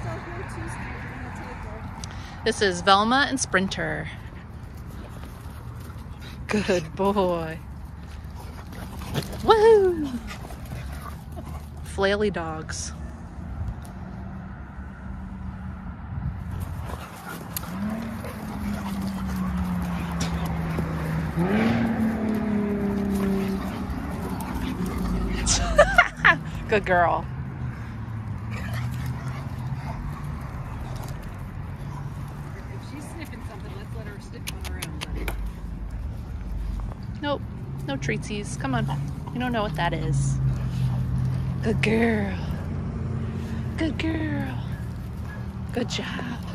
This is Velma and Sprinter. Good boy. Woo! Flaily dogs. Good girl. If she's sniffing something, let's let her sniff on her own, buddy. Nope, no treatsies. Come on, you don't know what that is. Good girl. Good girl. Good job.